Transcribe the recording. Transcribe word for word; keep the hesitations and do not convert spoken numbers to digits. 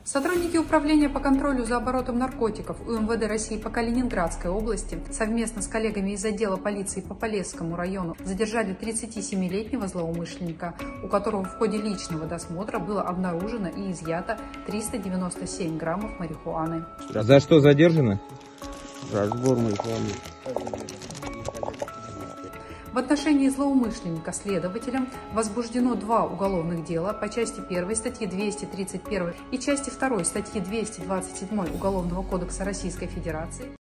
Сотрудники Управления по контролю за оборотом наркотиков У Эм Вэ Дэ России по Калининградской области совместно с коллегами из отдела полиции по Полесскому району задержали тридцатисемилетнего злоумышленника, у которого в ходе личного досмотра было обнаружено и изъято триста девяносто семь граммов марихуаны. За что задержаны? За сбор марихуаны. В отношении злоумышленника следователям возбуждено два уголовных дела по части первой статьи двести тридцать один и части второй статьи двести двадцать семь Уголовного кодекса Российской Федерации.